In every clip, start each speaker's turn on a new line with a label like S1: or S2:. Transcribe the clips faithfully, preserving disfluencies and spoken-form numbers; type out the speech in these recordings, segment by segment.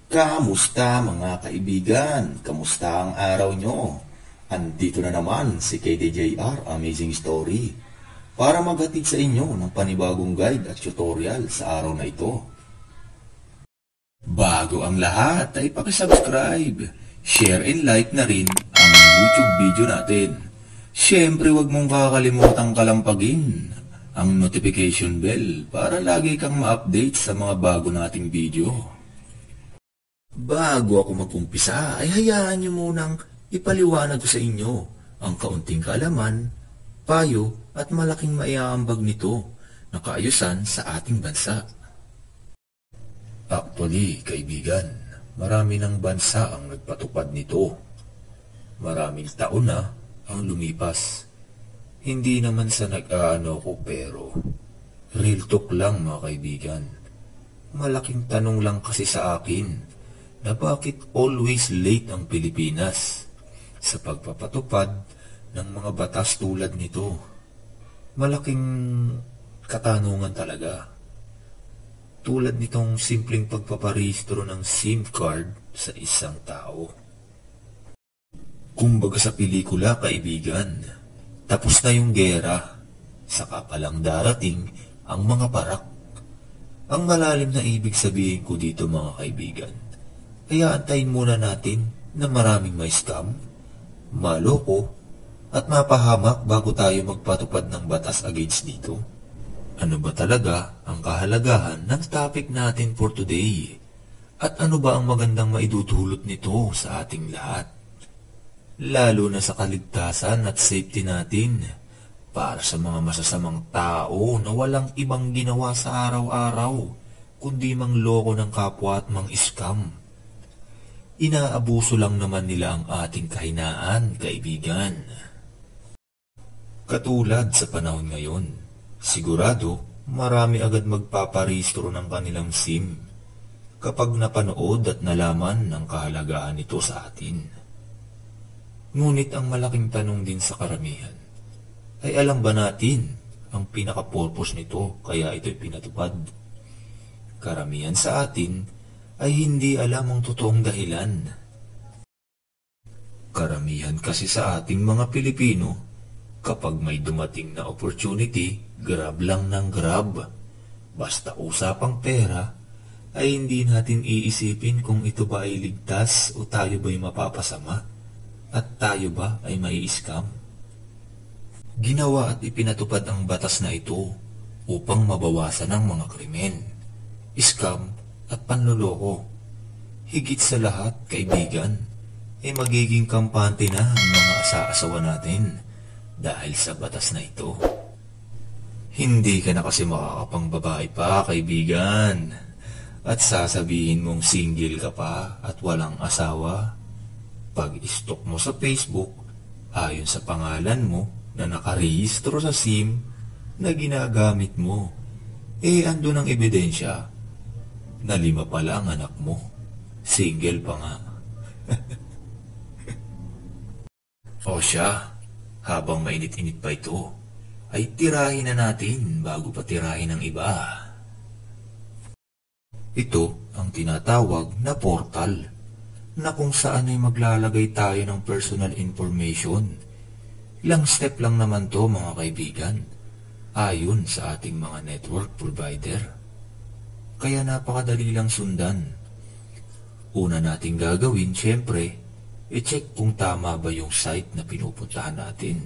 S1: Kamusta mga kaibigan? Kamusta ang araw nyo? Andito na naman si K D J R Amazing Story para maghatid sa inyo ng panibagong guide at tutorial sa araw na ito. Bago ang lahat ay pakisubscribe, share and like na rin ang YouTube video natin. Siyempre huwag mong kakalimutan kalampagin ang notification bell para lagi kang ma-update sa mga bago nating video. Bago ako mag-umpisa ay hayaan niyo munang ipaliwanag ko sa inyo ang kaunting kaalaman, payo at malaking maiaambag nito na kaayusan sa ating bansa. Actually, kaibigan, marami ng bansa ang nagpatupad nito. Maraming taon na ang lumipas. Hindi naman sa nag-aano ko pero real talk lang mga kaibigan. Malaking tanong lang kasi sa akin na bakit always late ang Pilipinas sa pagpapatupad ng mga batas tulad nito. Malaking katanungan talaga. Tulad nitong simpleng pagpaparehistro ng SIM card sa isang tao. Kumbaga sa pelikula, kaibigan, tapos na yung gera, saka palang darating ang mga parak. Ang malalim na ibig sabihin ko dito mga kaibigan, kaya antayin muna natin na maraming may scam, maloko, at mapahamak bago tayo magpatupad ng batas against dito. Ano ba talaga ang kahalagahan ng topic natin for today? At ano ba ang magandang maidudulot nito sa ating lahat? Lalo na sa kaligtasan at safety natin para sa mga masasamang tao na walang ibang ginawa sa araw-araw kundi mangloko ng kapwa at mang-scam. Inaabuso lang naman nila ang ating kahinaan, kaibigan. Katulad sa panahon ngayon, sigurado marami agad magpaparehistro ng kanilang SIM kapag napanood at nalaman ng kahalagahan nito sa atin. Ngunit ang malaking tanong din sa karamihan, ay alam ba natin ang pinaka-purpose nito kaya ito'y pinatupad? Karamihan sa atin ay hindi alam ang totoong dahilan. Karamihan kasi sa ating mga Pilipino, kapag may dumating na opportunity, grab lang ng grab. Basta usapang pera, ay hindi natin iisipin kung ito ba ay ligtas o tayo ba'y mapapasama, at tayo ba ay mai-scam. Ginawa at ipinatupad ang batas na ito upang mabawasan ang mga krimen, scam, at panloloko. Higit sa lahat, kaibigan, ay magiging kampante na ang mga asa-asawa natin dahil sa batas na ito. Hindi ka na kasi makakapangbabae pa, kaibigan, at sasabihin mong single ka pa at walang asawa. Pag-stalk mo sa Facebook, ayon sa pangalan mo na nakarehistro sa SIM na ginagamit mo, eh andun ang ebidensya na lima pala ang anak mo. Single pa nga. O siya, habang mainit-init pa ito, ay tirahin na natin bago pa tirahin ng iba. Ito ang tinatawag na portal, na kung saan ay maglalagay tayo ng personal information. Ilang step lang naman to mga kaibigan, ayon sa ating mga network provider. Kaya napakadali lang sundan. Una nating gagawin, syempre, i-check kung tama ba yung site na pinupuntahan natin.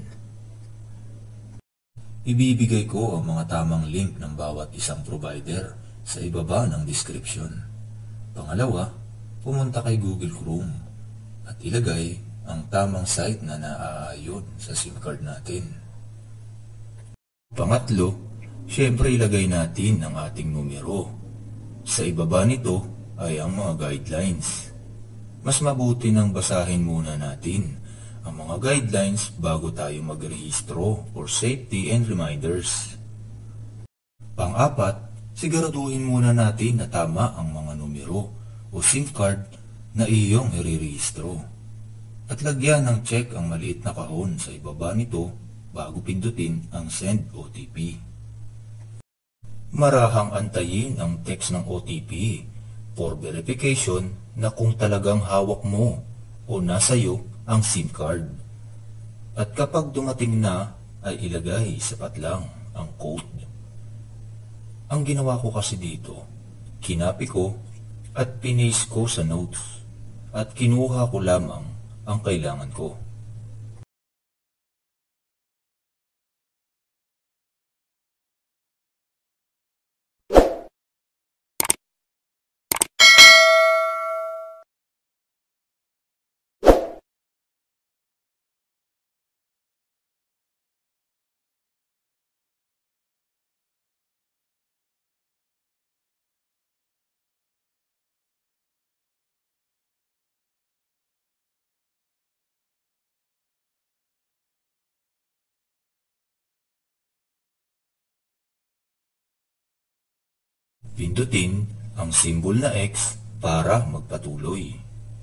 S1: Ibibigay ko ang mga tamang link ng bawat isang provider sa ibaba ng description. Pangalawa, pumunta kay Google Chrome at ilagay ang tamang site na naaayon sa SIM card natin. Pangatlo, syempre ilagay natin ang ating numero. Sa ibaba nito ay ang mga guidelines. Mas mabuti nang basahin muna natin ang mga guidelines bago tayo magrehistro for safety and reminders. Pang-apat, siguraduhin muna natin na tama ang mga numero o SIM card na iyong irerehistro. At lagyan ng check ang maliit na kahon sa ibaba nito bago pindutin ang send O T P. Marahang antayin ang text ng O T P for verification na kung talagang hawak mo o nasa iyo ang SIM card. At kapag dumating na, ay ilagay sapat lang ang code. Ang ginawa ko kasi dito, kinapi ko at pinis ko sa notes at kinuha ko lamang ang kailangan ko. Pindutin ang symbol na X para magpatuloy.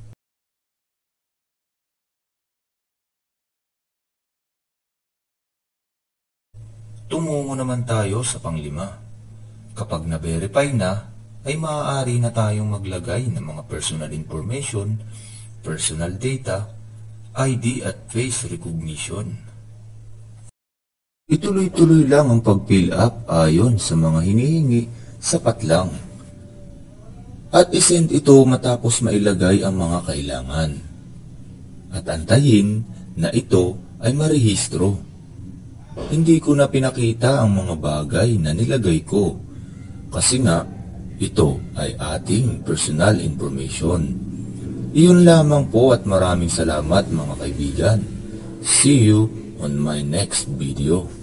S1: Tumungo naman tayo sa panglima. Kapag na-verify na, ay maaari na tayong maglagay ng mga personal information, personal data, I D at face recognition. Ituloy-tuloy lang ang pag-fill up ayon sa mga hinihingi, sapat lang. At isend ito matapos mailagay ang mga kailangan. At antayin na ito ay marehistro. Hindi ko na pinakita ang mga bagay na nilagay ko kasi nga ito ay ating personal information. Iyon lamang po at maraming salamat mga kaibigan. See you on my next video.